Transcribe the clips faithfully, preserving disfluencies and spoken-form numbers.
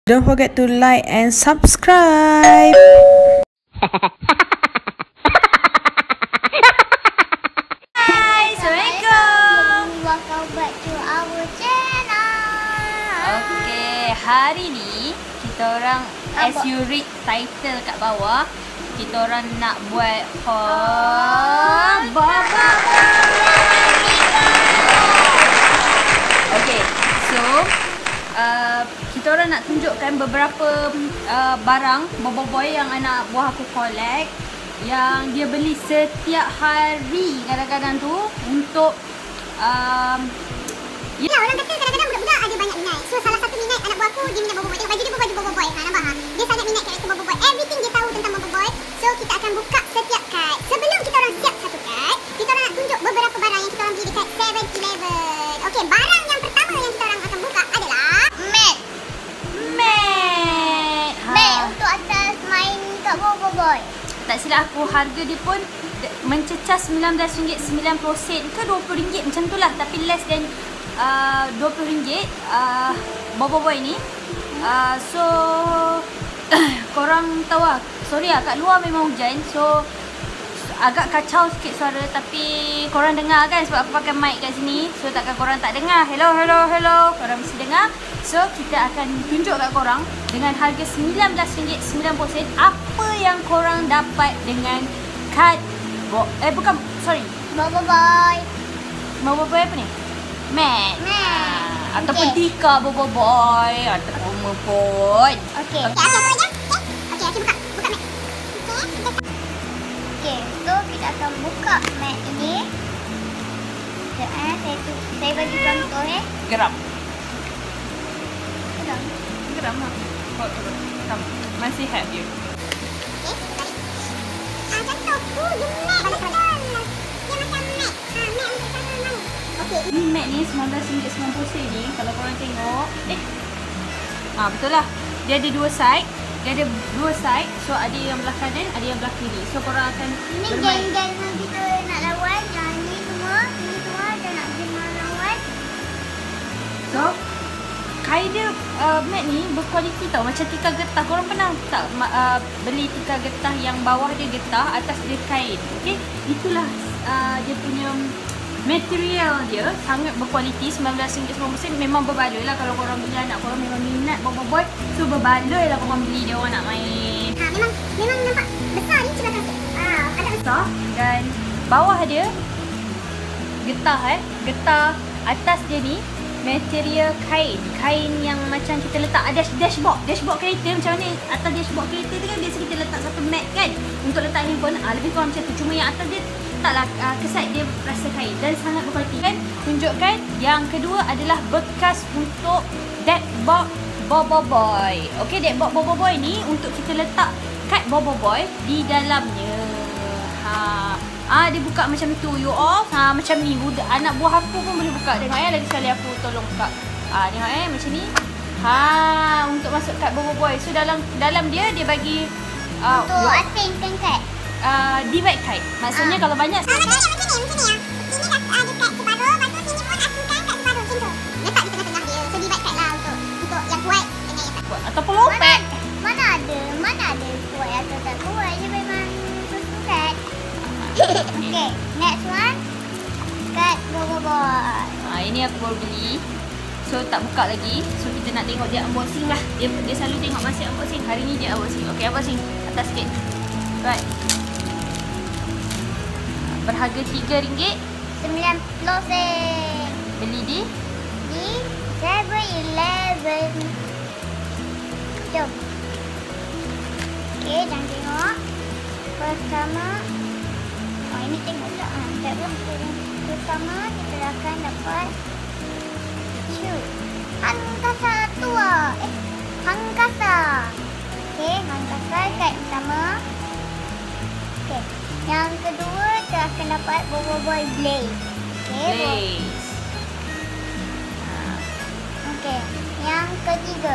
Don't forget to like and subscribe. Hai, Assalamualaikum. Welcome back to our channel. Okay, hari ni kita orang, as you read title kat bawah, kita orang nak buat haul Baba. Okay, so uh, kita orang nak tunjukkan beberapa uh, barang Bobo Boy yang anak buah aku collect, yang dia beli setiap hari kadang-kadang tu untuk um, Ya, orang kata kadang-kadang budak-budak ada banyak minat. So salah satu minat anak buah aku, dia minat Bobo Boy. Tengok baju dia pun baju Bobo Boy. Ha, nampak ha? Dia sangat minat karakter Bobo Boy. Everything dia tahu tentang Bobo Boy. So kita akan buka setiap kad. Sebelum kita orang siap satu kad, kita orang nak tunjuk beberapa barang yang kita orang beli dekat seven eleven. Okey, barang yang pertama yang kita orang akan buka adalah mat. mat. Ha. Mat untuk atas main kat Bobo Boy. Tak silap aku, harga dia pun mencecah sembilan belas ringgit sembilan puluh sen ke dua puluh ringgit macam tu lah, tapi less than uh, dua puluh ringgit uh, Bobo Boy ni. uh, So korang tahu lah, sorry lah, kat luar memang hujan, so agak kacau sikit suara, tapi korang dengar kan sebab aku pakai mic kat sini. So takkan korang tak dengar. Hello, hello, hello, korang mesti dengar. So kita akan tunjuk kat korang dengan harga sembilan belas ringgit sembilan puluh sen apa yang korang dapat dengan kad Bo Eh bukan, sorry, Bobo Boy. Bobo Boy apa ni? Mat. Mat. Ah, ataupun Okay. Tika Bobo Boy ataupun Mepot. Okey. Okey, okey apa je? Okey, okey buka. Buka mat. Okey. Okey, so kita akan buka mat ini. Sekejap eh, saya tu saya bagi contoh eh. Geram. Tengok. Geram lah. Kau turun. Come. Masih have you. Okey, tarik. Ah, contoh. Oh, dia mat. Balas-balas. Dia macam mat. Ah, mat untuk sana main. Okey. Ni mat ni sembilan belas ringgit sembilan puluh sen ni, kalau korang tengok, eh. Ah, betul lah. Dia ada dua side. Dia ada dua side. So ada yang belah kanan, ada yang belah kiri. So korang akan Ini bermain. geng-geng yang kita nak lawan. Yang ni semua, ini semua ada nak pergi lawan. So kain dia, uh, mat ni berkualiti tau. Macam tikar getah. Korang pernah tak uh, beli tikar getah yang bawah dia getah, atas dia kain? Okay, itulah uh, dia punya material dia. Sangat berkualiti. Sembilan belas ringgit sembilan puluh sen. Memang berbaloi lah kalau korang beli, anak korang memang minat Bobo Boy. So berbaloi lah korang beli, dia orang nak main. Ha, memang memang nampak besar ni celah kasut. Ah, agak besar. Besar. Dan bawah dia getah eh. Getah. Atas dia ni material kain. Kain yang macam kita letak dash, dashboard. Dashboard kereta macam mana? Atas dashboard kereta tu kan biasa kita letak satu mat kan untuk letak handphone. Ah, lebih kurang macam tu. Cuma yang atas dia taklah, uh, kesat dia rasa kain dan sangat berkualiti kan. Tunjukkan. Yang kedua adalah bekas untuk dashboard Bobo Boy. Okey, dashboard Bobo Boy ni untuk kita letak kad Bobo Boy di dalamnya. Ha. Ah, dia buka macam tu, you off. Ha, macam ni. Budak, anak buah aku pun boleh buka. Tengok eh, lagi sekali aku tolong buka. Ah, tengok eh, macam ni. Ha, untuk masuk kad Bobo Boy. So dalam dalam dia dia bagi uh, Untuk asingkan kad. uh, divide card. Maksudnya Ah. kalau banyak Ah, macam ni, macam ni, macam ni ya. Sini dah uh, dekat separuh, lepas tu sini pun asingkan kat separuh macam tu. Letak di tengah-tengah dia. So divide card lah untuk untuk yang kuat dengan yang tak kuat. ataupun lopek. Mana ada? Mana ada kuat atau tak kuat? Dia memang susun-susun. Okay, next one. Kad Bobo Boy. Ha, ini aku baru beli. So tak buka lagi. So kita nak tengok dia unboxing lah. Dia, dia selalu tengok masa unboxing. Hari ni dia unboxing. Okay, unboxing. Atas sikit. Right. Berharga tiga ringgit. sembilan puluh sen. Beli di Di seven eleven. Jom. Okay, jangan tengok. Pertama. Oh, ini tengok pula. Ha, tak pun. Pertama, kita akan dapat shoe. Hangkasa tua. Eh, Hangkasa. Okay, Hangkasa kad pertama. Okay. Yang kedua, kita akan dapat Bobo Boy Blaze. Okay, Bo- Blaze. Okey, yang ketiga.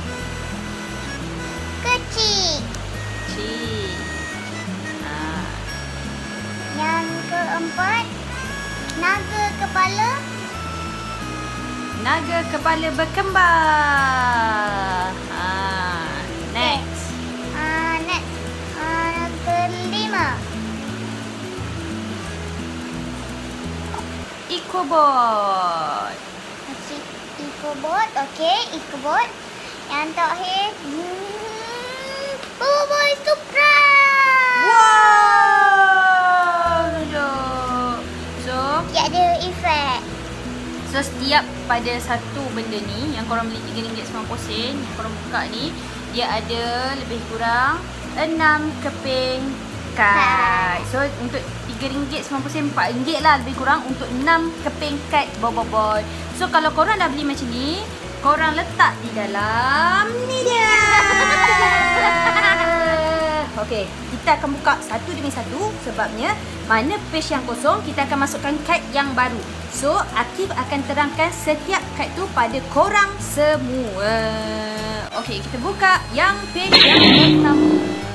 Kecil. Cik. Ha. Yang keempat. Naga kepala. Naga kepala berkembar. Ha. EcoBot. Masih EcoBot. Okey, EcoBot. Yang terakhir, hmm, Boboiboy Surprise. Wow. So, tiada efek. So setiap pada satu benda ni yang korang beli tiga ringgit sembilan puluh sen, yang korang buka ni, dia ada lebih kurang enam keping kad. So untuk tiga ringgit sembilan puluh sen, empat ringgit lah lebih kurang untuk enam keping kad Boboiboy. So kalau korang dah beli macam ni, korang letak di dalam ni dia. Okey, kita akan buka satu demi satu sebabnya mana page yang kosong kita akan masukkan kad yang baru. So, Akif akan terangkan setiap kad tu pada korang semua. Okey, kita buka yang page yang pertama.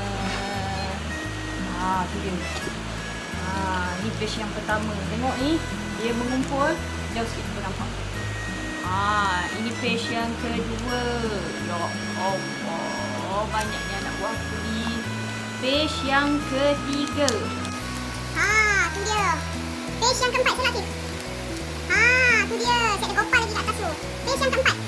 Ha, tu dia. Ha, ni page yang pertama. Tengok ni, dia mengumpul. Jauh sikit kita nampak. Ha, ini page yang kedua. Ya Allah, banyaknya anak buah aku ni. Page yang ketiga. Ha, tu dia. Page yang keempat, salah Akif. Ha, tu dia. Saya ada gopal lagi kat atas tu. Page yang keempat.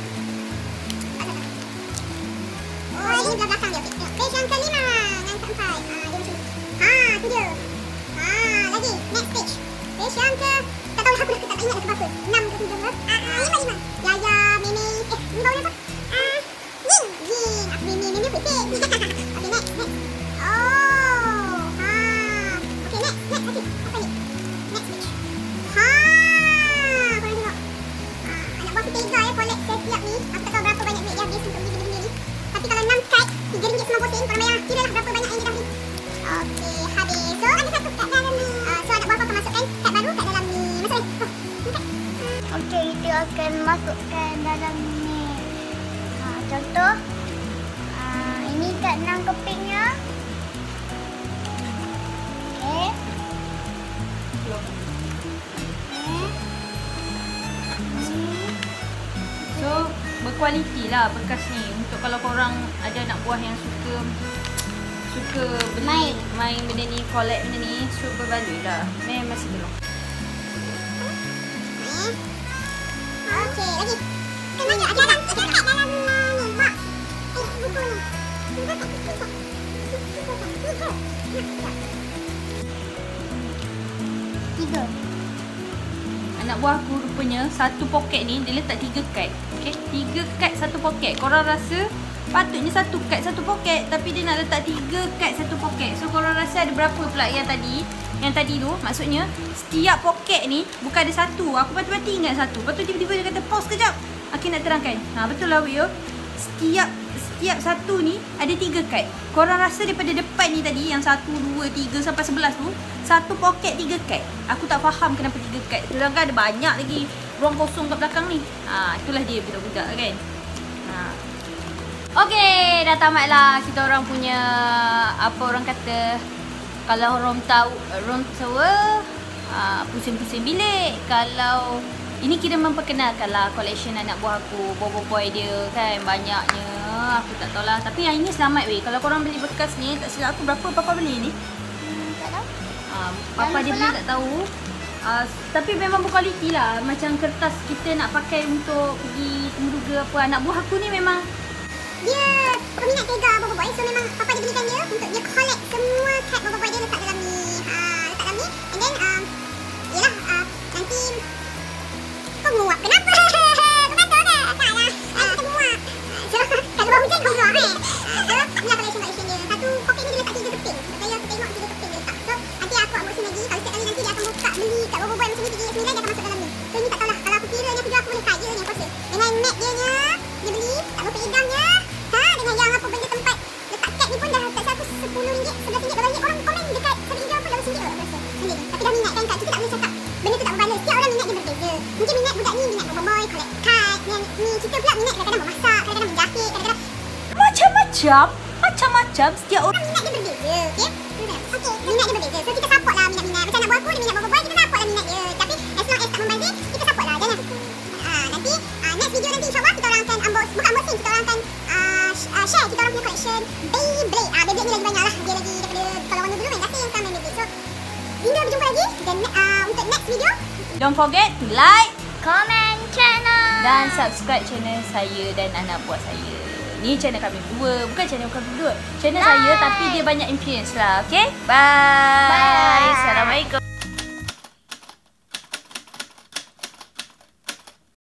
Oh, ini belah belakang dia. Tengok. Page yang kelima. Yang keempat. Ha, dia macam ni. Ha, tu dia. Ha, lagi. Next page. Page yang ke... Tak tahu lah aku dah tak ingat dah ke berapa. enam ke tujuh ke? Ah, lima, lima. Yaya, Mimi. Eh, ni bawah apa? Ah, Ying. Ying. Aku Mimi. Mimi putih. Okay, next. Next. Oh. Ha. Okay, next. Next. Okay. Apa ni? Next page. Ha. Korang tengok. Ha, anak buah aku tega ya collect setiap ni. Aku tak tahu berapa banyak duit dia habis untuk beli benda ni. Tapi kalau enam kad, tiga ringgit sembilan puluh sen, korang bayar. Kira lah berapa banyak yang dia dah beli. Okey, habis. So, ada satu kad dalam ni. Uh, so, anak buah aku akan masukkan kad baru kat dalam ni. Masuk ni. Oh, ni kad. Okey, kita akan masukkan dalam ni. Ha, contoh. Uh, ini kad enam kepingnya. Okey. So, berkualiti lah bekas ni. Untuk kalau korang ada anak buah yang suka suka beli, main, main benda ni, collect benda ni, super value lah. Memang masih belum. Okey, lagi. Kan banyak ada dalam ada kat dalam ni, mak. Eh, buku ni. Buku tak buku. Tiga. Anak buah aku rupanya satu poket ni dia letak tiga kad. Okey, tiga kad satu poket. Korang rasa patutnya satu kad satu poket, tapi dia nak letak tiga kad satu poket. So korang rasa ada berapa pula yang tadi? Yang tadi tu maksudnya setiap poket ni bukan ada satu. Aku pati-pati ingat satu. Lepas tu tiba-tiba dia kata pause kejap. Aku nak terangkan. Ha, betul lah Wio. Setiap setiap satu ni ada tiga kad. Korang rasa daripada depan ni tadi yang satu, dua, tiga sampai sebelas tu, satu poket tiga kad. Aku tak faham kenapa tiga kad. Sedangkan ada banyak lagi ruang kosong kat belakang ni. Ha, itulah dia budak-budak kan. Ha. Okey, dah tamatlah kita orang punya apa orang kata, kalau orang tahu room tour, uh, pusing-pusing bilik. Kalau ini kira memperkenalkanlah collection anak buah aku, Boboiboy dia kan banyaknya. Aku tak tahulah, tapi yang ini selamat weh. Kalau korang beli bekas ni, tak silap aku berapa papa beli ni? Hmm, tak tahu. Uh, papa dia beli tak tahu. Uh, tapi memang berkualiti lah. Macam kertas kita nak pakai untuk pergi temuduga apa. Anak buah aku ni memang dia peminat tega Boboiboy. So memang papa dia belikan dia untuk dia collect semua kad Boboiboy dia letak dalam ni. Ha, letak dalam ni. And then um, yelah uh, nanti kau muak kenapa? Kau kata ke? Tak lah. Uh, kita muak. So kalau bau hujan kau muak kan? So inilah collection-collection dia. Satu poket ni dia letak tiga keping. Saya aku tengok tiga keping dia letak. So nanti aku buat bosan lagi. Kalau setiap kali nanti dia akan buka beli kat Boboiboy macam ni tiga ringgit sembilan dia akan masuk dalam ni. So ni tak tahulah. Kalau aku kira ni aku jual aku boleh kaya ni aku rasa. Dengan mat dia nya, dia beli tak berapa idamnya. Ha, dengan yang apa benda tempat letak kad ni pun dah tak satu sepuluh ringgit, sebelas ringgit. Banyak orang komen dekat satu hijau pun lapan ringgit aku rasa. Tapi dah minat kan kak, kita tak boleh cakap benda tu tak berbaloi. Setiap orang minat dia berbeza. Mungkin minat budak ni minat Boboiboy, collect kad. Yang ni kita pula minat kadang-kadang memasak, kadang-kadang menjahit, kadang-kadang macam-macam. Macam-macam setiap orang. minat dia berbeza. Okey? Okey, minat dia berbeza. So kita support lah minat-minat. Macam anak buah aku dia minat Boboiboy, kita support lah minat dia. Tapi as long as tak membazir, kita support lah. Jangan. Ah, nanti ah, next video nanti insyaAllah kita orang akan unbox, bukan unboxing, kita orang akan ah, uh, share kita orang punya collection Beyblade. Ah, Beyblade ni lagi banyak lah. Dia lagi daripada kalau warna dulu main gasing yang sekarang main Beyblade. So, hingga berjumpa lagi. Dan uh, untuk next video, Don't forget to like, Comment channel. dan subscribe channel saya dan anak buah saya. Ni channel kami berdua. Bukan channel kami berdua. Channel Bye. saya tapi dia banyak influence lah. Okay? Bye. Bye. Assalamualaikum.